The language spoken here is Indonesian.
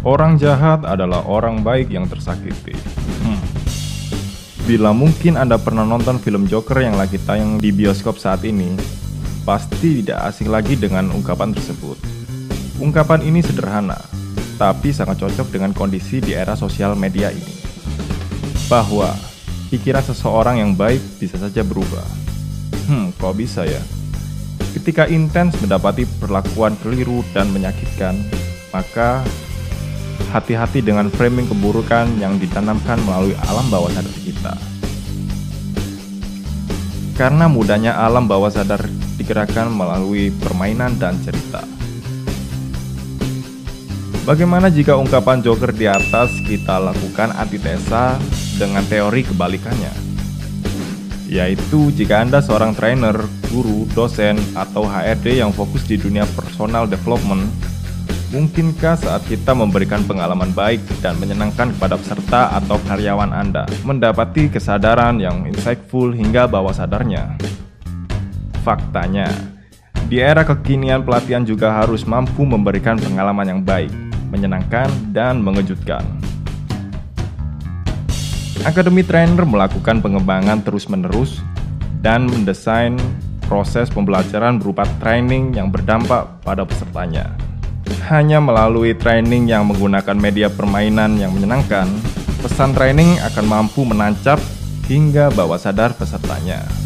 Orang jahat adalah orang baik yang tersakiti. Bila mungkin Anda pernah nonton film Joker yang lagi tayang di bioskop saat ini, pasti tidak asing lagi dengan ungkapan tersebut. Ungkapan ini sederhana, tapi sangat cocok dengan kondisi di era sosial media ini. Bahwa pikiran seseorang yang baik bisa saja berubah. Kok bisa ya? Ketika intens mendapati perlakuan keliru dan menyakitkan, maka hati-hati dengan framing keburukan yang ditanamkan melalui alam bawah sadar kita. Karena mudahnya alam bawah sadar digerakkan melalui permainan dan cerita. Bagaimana jika ungkapan Joker di atas kita lakukan antitesa dengan teori kebalikannya? Yaitu jika Anda seorang trainer, guru, dosen, atau HRD yang fokus di dunia personal development, mungkinkah saat kita memberikan pengalaman baik dan menyenangkan kepada peserta atau karyawan Anda mendapati kesadaran yang insightful hingga bawah sadarnya? Faktanya, di era kekinian pelatihan juga harus mampu memberikan pengalaman yang baik, menyenangkan, dan mengejutkan. Akademi Trainer melakukan pengembangan terus-menerus dan mendesain proses pembelajaran berupa training yang berdampak pada pesertanya. Hanya melalui training yang menggunakan media permainan yang menyenangkan, pesan training akan mampu menancap hingga bawah sadar pesertanya.